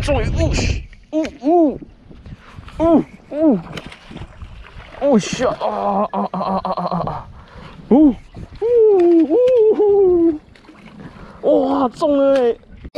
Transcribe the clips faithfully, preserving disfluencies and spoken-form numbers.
终于，呜嘘，呜呜呜呜，哦shit啊啊啊啊啊啊啊！呜呜呜！哇，中了嘞！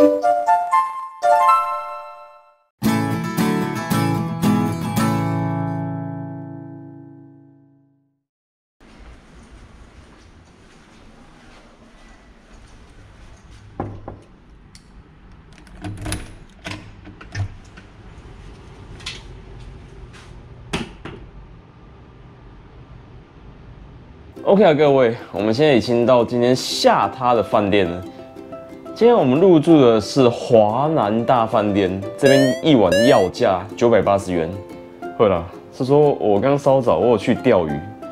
OK 啊，各位，我们现在已经到今天下榻的饭店了。今天我们入住的是华南大饭店，这边一晚要价九百八十元。好啦，是说我刚稍早我有去钓鱼。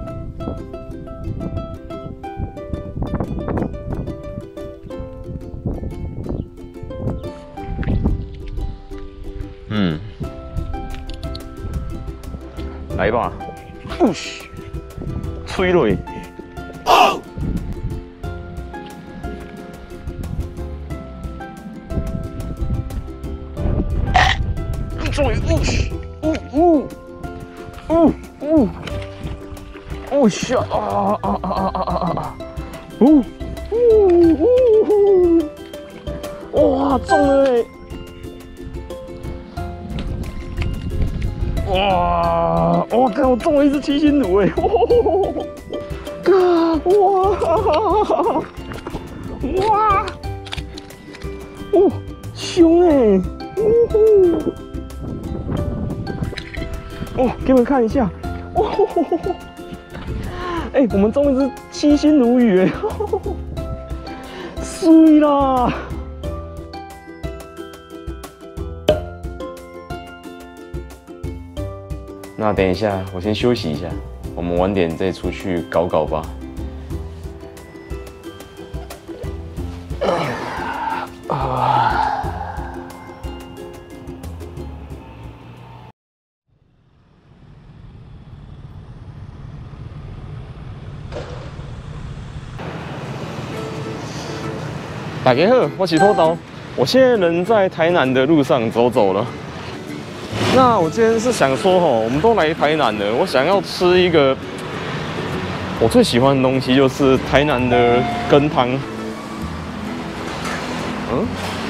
嗯，来吧，呼嘘，吹落。 终于，呜嘘，呜呜呜呜，哦shit啊啊啊啊啊啊啊！呜呜呜！哇，中了嘞！哇，我靠，我中了一只七星鲈哎！哇哇！哦，凶哎！呜呼！ 哦，给你们看一下，哦，哎、欸，我们中一只七星鲈鱼，哎，衰啦！那等一下，我先休息一下，我们晚点再出去搞搞吧。啊！ 大家好，我是土豆。我现在人在台南的路上走走了。那我今天是想说，吼，我们都来台南了，我想要吃一个我最喜欢的东西，就是台南的羹汤。嗯。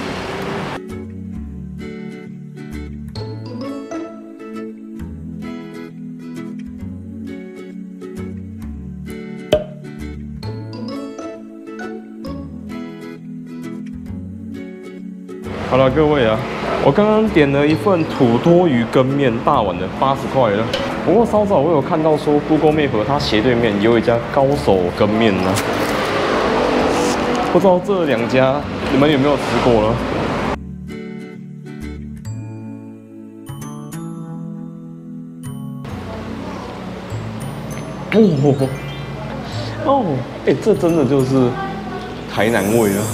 好了，各位啊，我刚刚点了一份土多鱼羹面，大碗的八十块了。不过稍早我有看到说 ，Google Map 它斜对面有一家高手羹面呢、啊，不知道这两家你们有没有吃过了？哦哦，哎、欸，这真的就是台南味啊！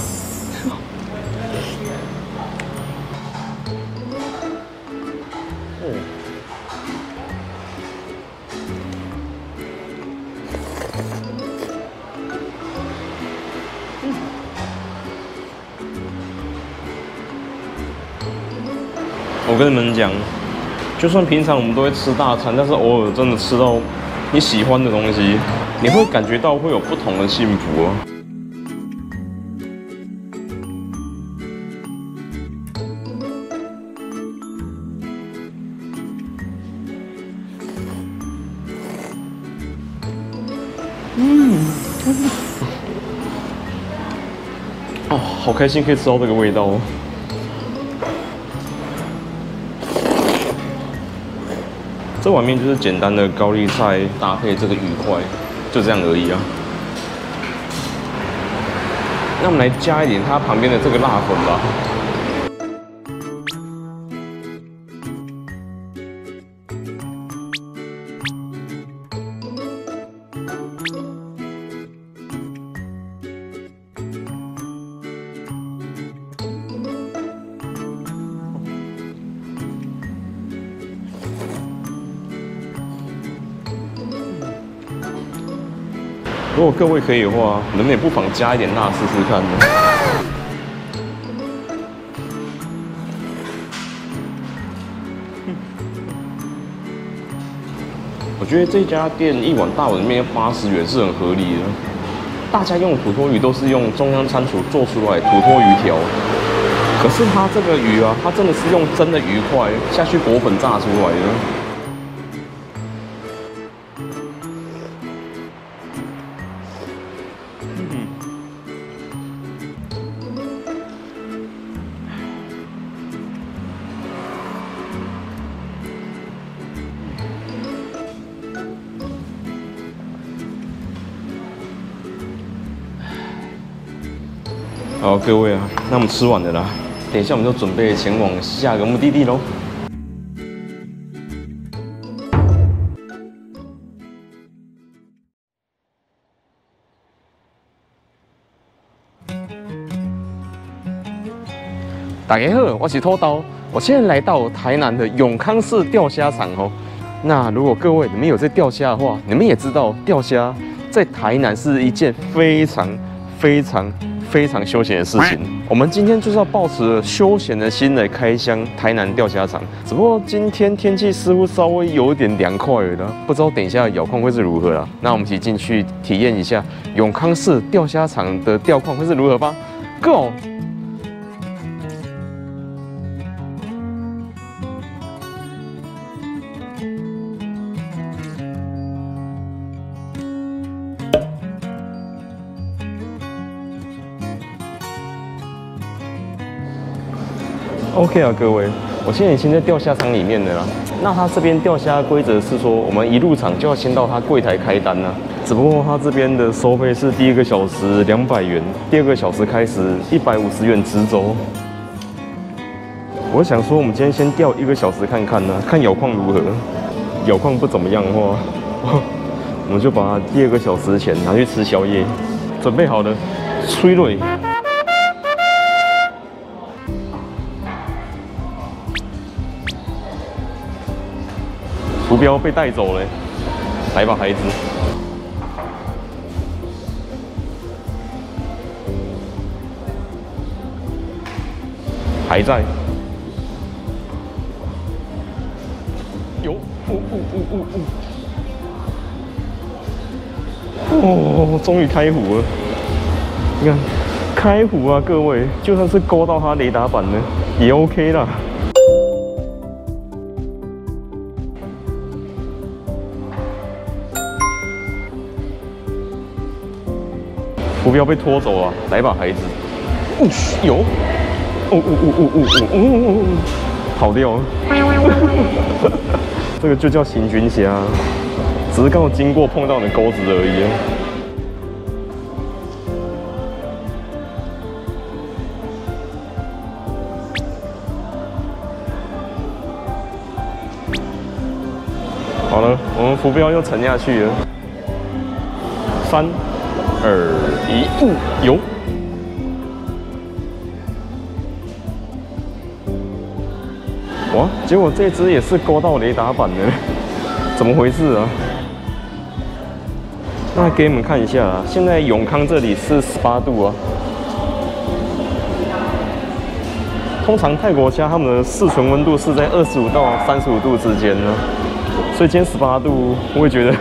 我跟你们讲，就算平常我们都会吃大餐，但是偶尔真的吃到你喜欢的东西，你会感觉到会有不同的幸福啊。嗯，哦，好开心可以吃到这个味道哦。 这碗面就是简单的高丽菜搭配这个鱼块，就这样而已啊。那我们来加一点它旁边的这个辣粉吧。如果各位可以的话，能不能不妨加一点辣试试看呢？ 觉得这家店一碗大碗面八十元是很合理的。大家用土托鱼都是用中央餐厨做出来土托鱼条，可是它这个鱼啊，它真的是用真的鱼块下去裹粉炸出来的。嗯。好，各位啊，那我们吃完了啦，等一下我们就准备前往下个目的地喽。大家好，我是土豆，我现在来到台南的永康市钓虾场哦。那如果各位你们有在钓虾的话，你们也知道钓虾在台南是一件非常非常。非常休闲的事情，我们今天就是要抱持休闲的心来开箱台南钓虾场。只不过今天天气似乎稍微有点凉快了，不知道等一下咬况会是如何啦。那我们一起进去体验一下永康市钓虾场的钓况会是如何吧。Go！OK 啊，各位，我现在已经在钓虾场里面了啦。那他这边钓虾规则是说，我们一入场就要先到他柜台开单啦。只不过他这边的收费是第一个小时两百元，第二个小时开始一百五十元直走。我想说，我们今天先钓一个小时看看呢，看咬况如何。咬况不怎么样的话，我们就把第二个小时钱拿去吃宵夜。准备好了，吹蕊。浮标被带走了，来吧，孩子。还在。有，呜呜呜呜呜。哦，终于开湖了。你看，开湖啊，各位，就算是勾到它雷达板呢，也 OK 啦。浮标被拖走了，来吧，孩子。哦，有。哦哦哦哦哦哦哦哦，跑掉了。这个就叫行军虾，只是刚好经过碰到你的钩子而已。好了，我们浮标又沉下去了。三。二一，五有，哇！结果这只也是勾到雷达板了，怎么回事啊？那给你们看一下啊，现在永康这里是十八度啊。通常泰国虾它们的适存温度是在二十五到三十五度之间呢，所以今天十八度，我也觉得。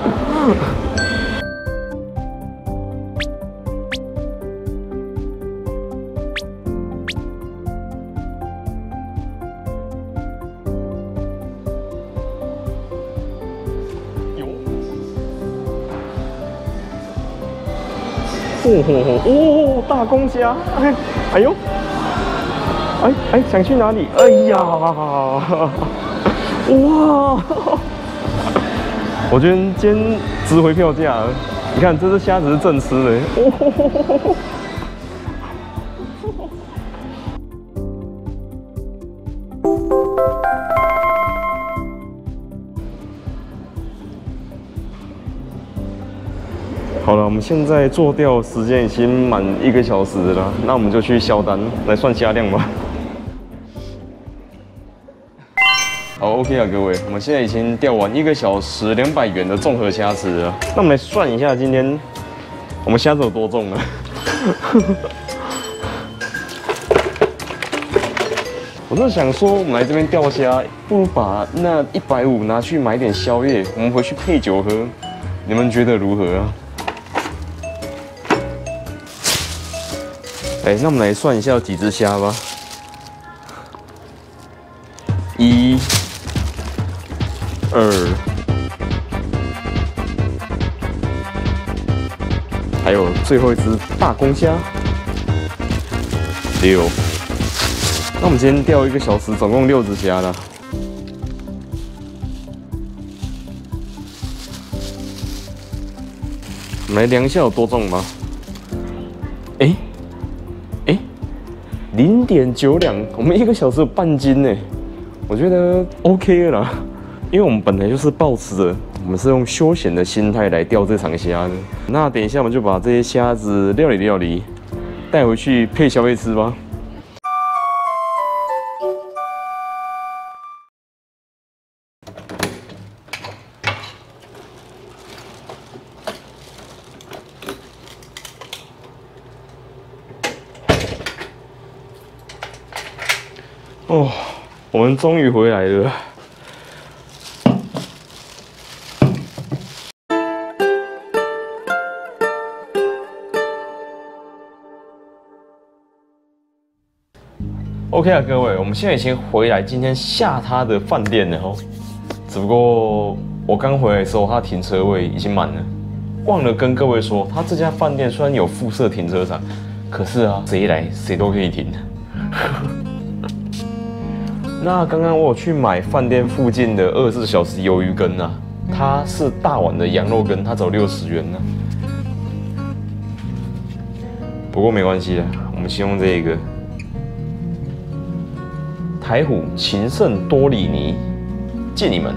哦吼吼！哦，大公虾！哎，哎呦，哎哎，想去哪里？哎呀，哇！我觉得今天值回票价了。你看，这只虾子是正吃的。哦。好了，我们现在做钓时间已经满一个小时了，那我们就去销单来算虾量吧。好 ，OK 啊，各位，我们现在已经钓完一个小时两百元的综合虾池了。那我们来算一下，今天我们虾子有多重呢？我我是想说，我们来这边钓虾，不如把那一百五拿去买点宵夜，我们回去配酒喝。你们觉得如何啊？哎，那我们来算一下有几只虾吧。一、二，还有最后一只大公虾，六。那我们今天钓一个小时，总共六只虾了。我们来量一下有多重吗？哎、欸。哎，零点九两，我们一个小时有半斤呢，我觉得 OK 了啦。因为我们本来就是抱持着我们是用休闲的心态来钓这场虾的。那等一下我们就把这些虾子料理料理，带回去配宵夜吃吧。哦，我们终于回来了。OK 啊，各位，我们现在已经回来今天下榻的饭店了哦。只不过我刚回来的时候，它停车位已经满了。忘了跟各位说，它这家饭店虽然有附设停车场，可是啊，谁来谁都可以停。那刚刚我有去买饭店附近的二十四小时鱿鱼羹啊，它是大碗的羊肉羹，它只有六十元呢。不过没关系啦，我们先用这个台虎情圣多里尼，借你们。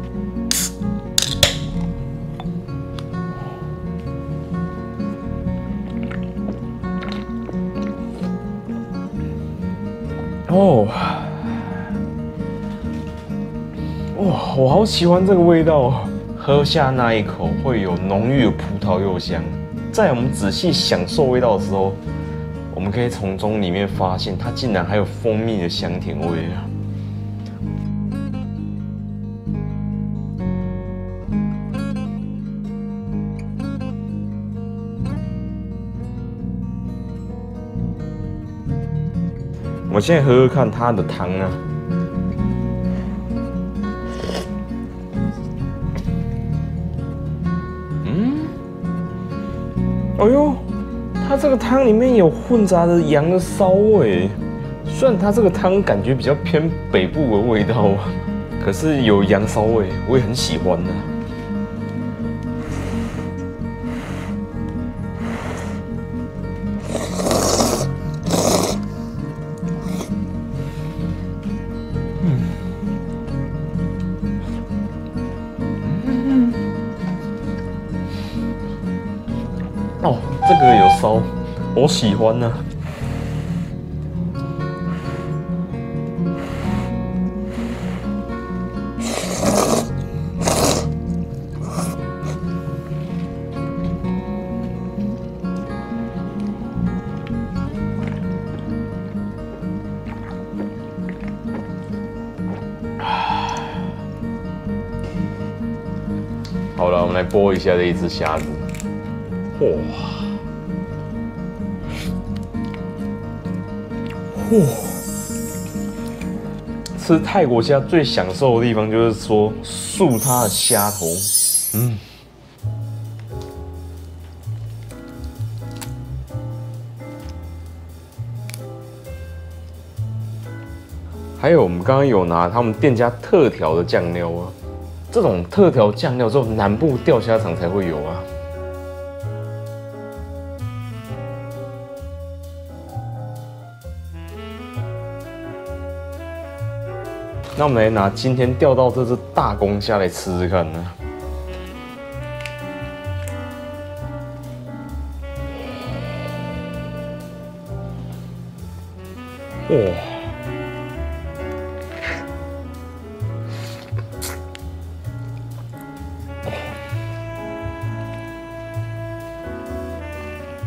哦。哇，我好喜欢这个味道哦！喝下那一口会有浓郁的葡萄柚香，在我们仔细享受味道的时候，我们可以从中里面发现它竟然还有蜂蜜的香甜味啊！我现在喝喝看它的汤啊。哎呦，它这个汤里面有混杂着羊的骚味，虽然它这个汤感觉比较偏北部的味道，可是有羊骚味，我也很喜欢的。哦，这个有烧，我喜欢呢、啊。好了，我们来剥一下这一只虾子。哇！哇！吃泰国虾最享受的地方就是说漱它的虾头，嗯。还有我们刚刚有拿他们店家特调的酱料啊，这种特调酱料只有南部钓虾场才会有啊。那我们来拿今天钓到这只大公虾来吃吃看呢。哇！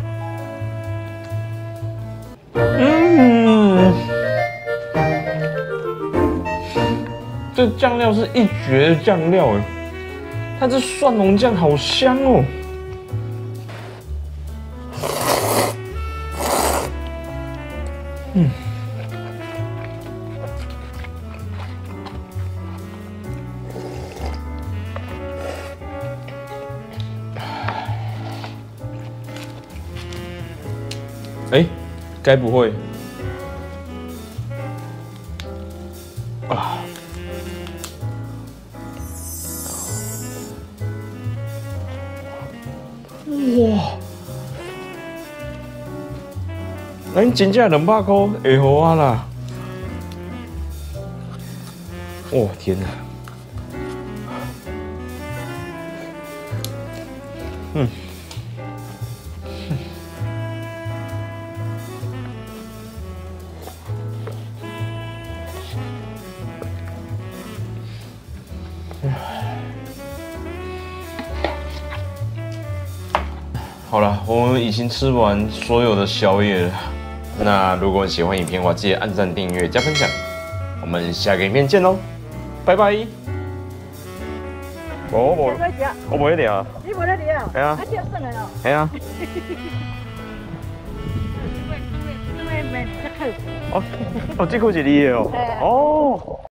嗯。 这酱料是一绝的酱料哎，它这蒜蓉酱好香哦。嗯。哎，该不会啊？哇！咱真正两百块会好啊啦！哦天哪！嗯。好了，我们已经吃完所有的宵夜了。那如果喜欢影片的话，记得按赞、订阅、加分享。我们下个影片见喽，拜拜。我无，我无一定啊。你无一定啊？系啊。啊，这算了咯。系啊。哦，哦，这口是你的哦。哦。